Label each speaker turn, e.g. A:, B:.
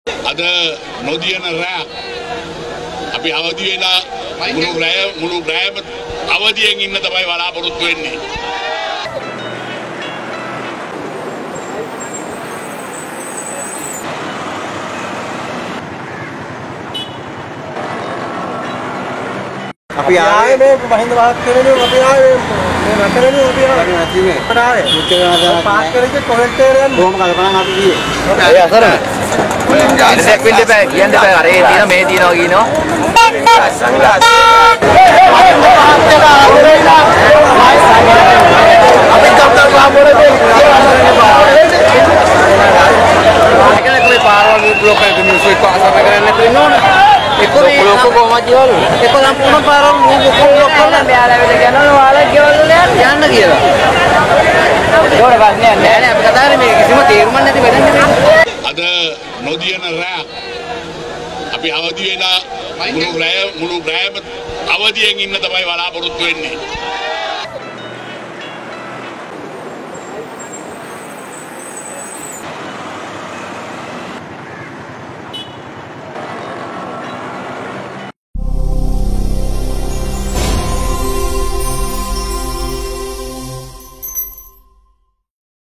A: අද නොදියන රෑ අපි අවදි වෙලා මුළු රෑම අවදියෙන් ඉන්න තමයි බලාපොරොත්තු වෙන්නේ.
B: අපි ආයේ මේ මහින්ද වාහකනේ අපි ආයේ මේ රටනේ අපි ආයේ නැති මේ ආයේ පාස් කරේ කොහෙට යන්නේ කොහොම කල්පනා අපි ගියේ ඒ අසර දැක් වෙන්න බෑ කියන්න බෑ අර ඒ තියෙන මේ තියෙනවා කියනවා අපි කම්තර ලාමෝරේ මේ පාරවල් බ්ලොක් එකක මිනිස්සු එක්ක අසර කරන්න තියෙනවනේ ඒක බ්ලොක් කොහොමද කියවලු ඒක සම්පූර්ණ පාරවල් බ්ලොක් කරලා මෙයාලා වෙලා යනවා ඔයාලා ගෙවල් වල යන්න කියලා ඒකට වාස්නේ නෑ නෑ අපි කතා කරන්නේ මේ කිසිම තේරුමක් නැති වැඩක් නෙමෙයි
A: අද නොදියන රෑ අපි අවදි වෙලා මුළු රෑම අවදියෙන් ඉන්න තමයි බලාපොරොත්තු වෙන්නේ.